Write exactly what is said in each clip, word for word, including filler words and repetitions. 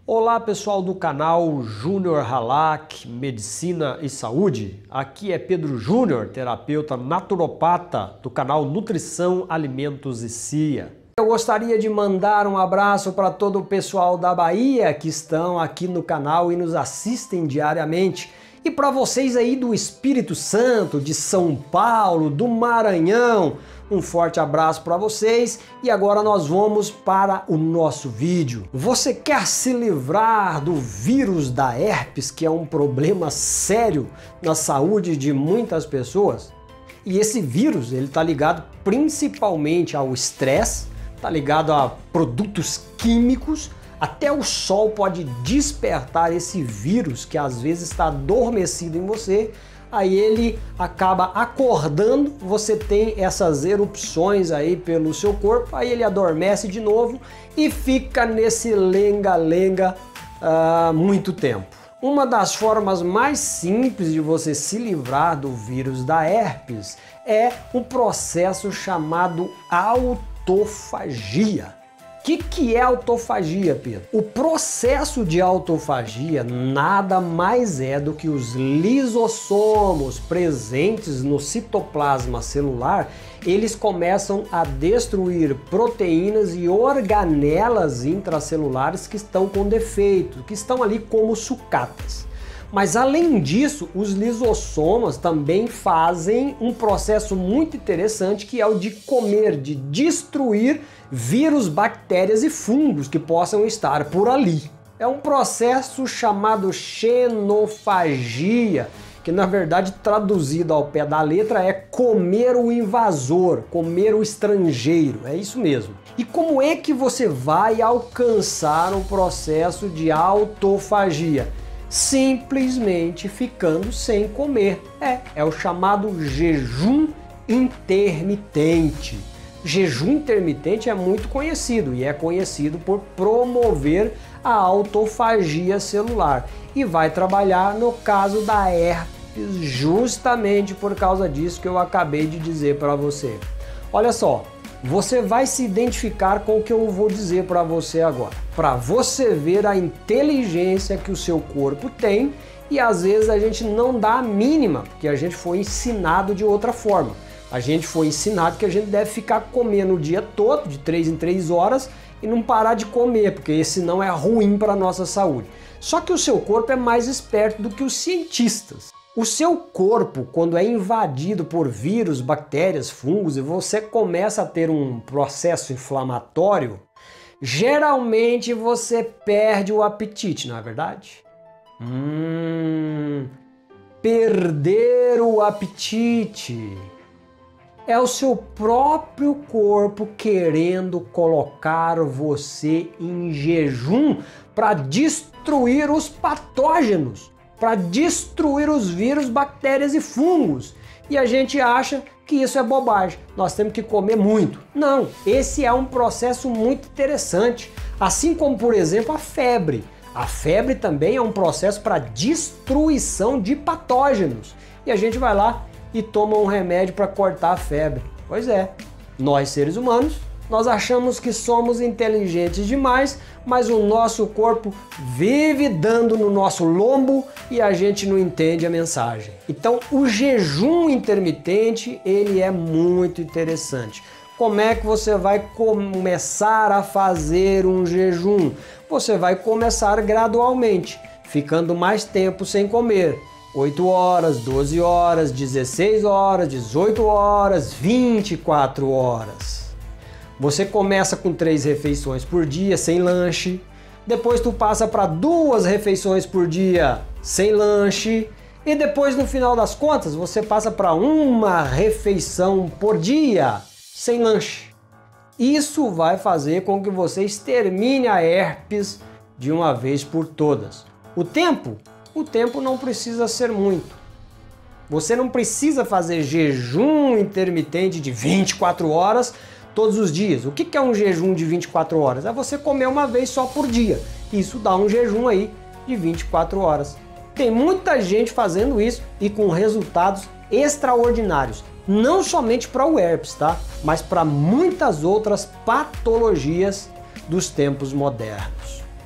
Olá pessoal do canal Júnior Halak Medicina e Saúde, aqui é Pedro Júnior, terapeuta naturopata do canal Nutrição, Alimentos e C I A. Eu gostaria de mandar um abraço para todo o pessoal da Bahia que estão aqui no canal e nos assistem diariamente. E para vocês aí do Espírito Santo, de São Paulo, do Maranhão, um forte abraço para vocês e agora nós vamos para o nosso vídeo. Você quer se livrar do vírus da herpes, que é um problema sério na saúde de muitas pessoas? E esse vírus, ele está ligado principalmente ao estresse, está ligado a produtos químicos. Até o sol pode despertar esse vírus que às vezes está adormecido em você, aí ele acaba acordando, você tem essas erupções aí pelo seu corpo, aí ele adormece de novo e fica nesse lenga-lenga uh, muito tempo. Uma das formas mais simples de você se livrar do vírus da herpes é um processo chamado autofagia. O que, que é autofagia, Pedro? O processo de autofagia nada mais é do que os lisossomos presentes no citoplasma celular, eles começam a destruir proteínas e organelas intracelulares que estão com defeito, que estão ali como sucatas. Mas além disso, os lisossomas também fazem um processo muito interessante que é o de comer, de destruir vírus, bactérias e fungos que possam estar por ali. É um processo chamado xenofagia, que na verdade traduzido ao pé da letra é comer o invasor, comer o estrangeiro, é isso mesmo. E como é que você vai alcançar o processo de autofagia? Simplesmente ficando sem comer. É, é o chamado jejum intermitente. Jejum intermitente é muito conhecido e é conhecido por promover a autofagia celular e vai trabalhar no caso da herpes justamente por causa disso que eu acabei de dizer para você. Olha só, você vai se identificar com o que eu vou dizer para você agora, para você ver a inteligência que o seu corpo tem e às vezes a gente não dá a mínima, porque a gente foi ensinado de outra forma. A gente foi ensinado que a gente deve ficar comendo o dia todo, de três em três horas, e não parar de comer, porque senão é ruim para a nossa saúde. Só que o seu corpo é mais esperto do que os cientistas. O seu corpo, quando é invadido por vírus, bactérias, fungos, e você começa a ter um processo inflamatório, geralmente você perde o apetite, não é verdade? Hum, perder o apetite é o seu próprio corpo querendo colocar você em jejum para destruir os patógenos, para destruir os vírus, bactérias e fungos. E a gente acha que isso é bobagem, nós temos que comer muito. Não, esse é um processo muito interessante, assim como, por exemplo, a febre. A febre também é um processo para destruição de patógenos. E a gente vai lá e toma um remédio para cortar a febre. Pois é, nós seres humanos, nós achamos que somos inteligentes demais, mas o nosso corpo vive dando no nosso lombo e a gente não entende a mensagem. Então, o jejum intermitente, ele é muito interessante. Como é que você vai começar a fazer um jejum? Você vai começar gradualmente, ficando mais tempo sem comer. oito horas, doze horas, dezesseis horas, dezoito horas, vinte e quatro horas. Você começa com três refeições por dia, sem lanche. Depois tu passa para duas refeições por dia, sem lanche. E depois, no final das contas, você passa para uma refeição por dia, sem lanche. Isso vai fazer com que você extermine a herpes de uma vez por todas. O tempo? O tempo não precisa ser muito. Você não precisa fazer jejum intermitente de vinte e quatro horas todos os dias. O que é um jejum de vinte e quatro horas? É você comer uma vez só por dia. Isso dá um jejum aí de vinte e quatro horas. Tem muita gente fazendo isso e com resultados extraordinários. Não somente para o herpes, tá? Mas para muitas outras patologias dos tempos modernos.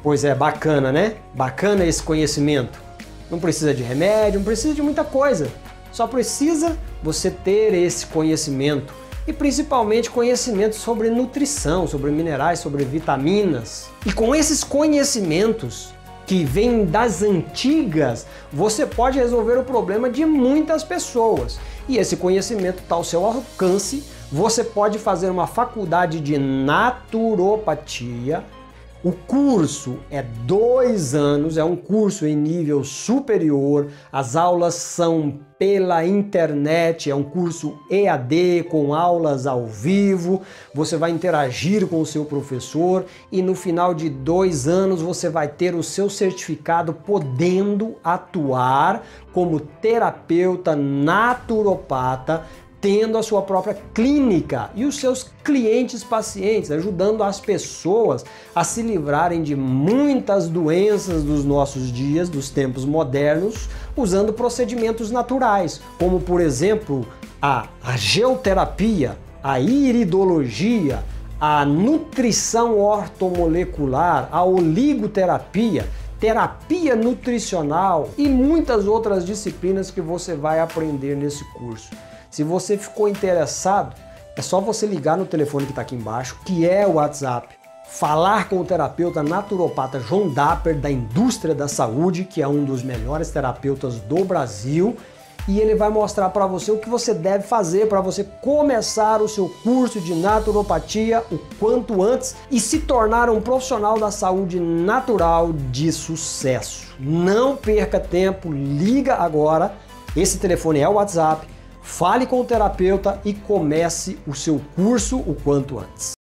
Pois é, bacana, né? Bacana esse conhecimento. Não precisa de remédio, não precisa de muita coisa. Só precisa você ter esse conhecimento. E principalmente conhecimento sobre nutrição, sobre minerais, sobre vitaminas. E com esses conhecimentos que vêm das antigas, você pode resolver o problema de muitas pessoas. E esse conhecimento está ao seu alcance. Você pode fazer uma faculdade de naturopatia. O curso é dois anos, é um curso em nível superior, as aulas são pela internet, é um curso E A D com aulas ao vivo, você vai interagir com o seu professor e no final de dois anos você vai ter o seu certificado podendo atuar como terapeuta naturopata, tendo a sua própria clínica e os seus clientes pacientes, ajudando as pessoas a se livrarem de muitas doenças dos nossos dias, dos tempos modernos, usando procedimentos naturais, como por exemplo a, a geoterapia, a iridologia, a nutrição ortomolecular, a oligoterapia, terapia nutricional e muitas outras disciplinas que você vai aprender nesse curso. Se você ficou interessado, é só você ligar no telefone que está aqui embaixo, que é o WhatsApp, falar com o terapeuta naturopata João Dapper, da indústria da saúde, que é um dos melhores terapeutas do Brasil, e ele vai mostrar para você o que você deve fazer para você começar o seu curso de naturopatia o quanto antes e se tornar um profissional da saúde natural de sucesso. Não perca tempo, liga agora, esse telefone é o WhatsApp, fale com o terapeuta e comece o seu curso o quanto antes.